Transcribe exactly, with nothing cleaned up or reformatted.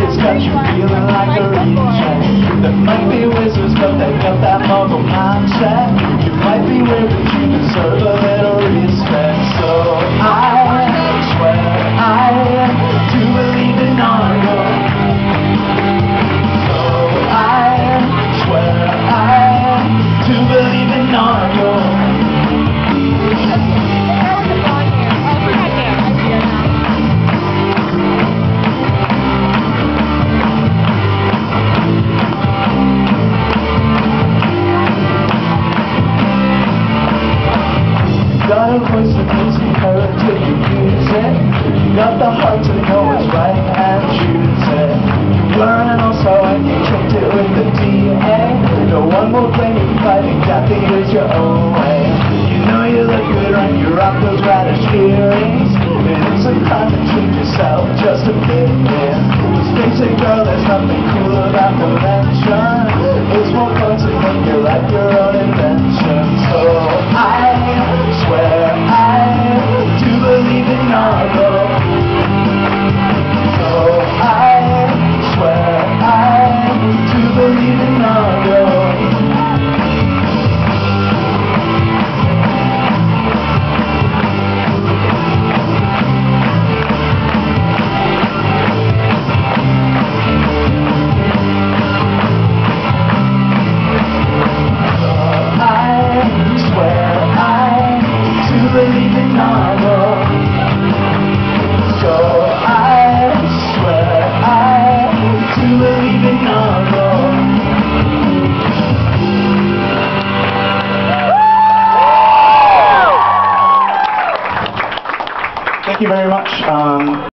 it's got you feeling like a reject. There might be wizards, but they got that muggle mindset. You might be weird, but you deserve a little respect. So I swear I do believe in Nargles. So I swear I do believe in Nargles. Got a voice that makes me hurt till you use it. You got the heart to know what's right and choose it. You learn also and you kicked it with the D A. No one will blame you for fighting, got to use your own way. You know you look good when you rock those radish earrings. And it's a time to treat yourself just a bit, yeah. Let's face it, girl, there's nothing cool about convention. It's more fun to make it like your own invention. So I swear I do believe in Nargles. So I swear I do believe in Nargles. Believe in Nargles. So I swear I do believe in Nargles. Thank you very much. Um,